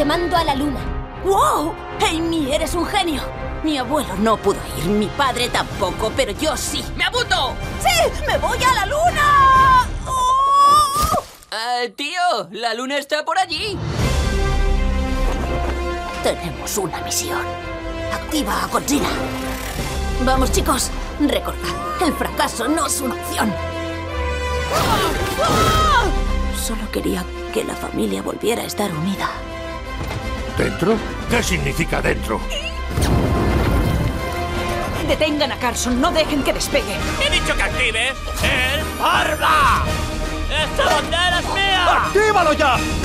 llamando a la luna. ¡Wow! Amy, eres un genio. Mi abuelo no pudo ir, mi padre tampoco, pero yo sí. ¡Me apunto! ¡Sí! ¡Me voy a la luna! ¡Oh! Tío, la luna está por allí. Tenemos una misión. Activa a Godzilla. Vamos, chicos. Recordad, el fracaso no es una opción. Solo quería que la familia volviera a estar unida. ¿Dentro? ¿Qué significa dentro? Detengan a Carson, no dejen que despegue. He dicho que actives el arma. ¡Esta bandera es mía! ¡Actívalo ya!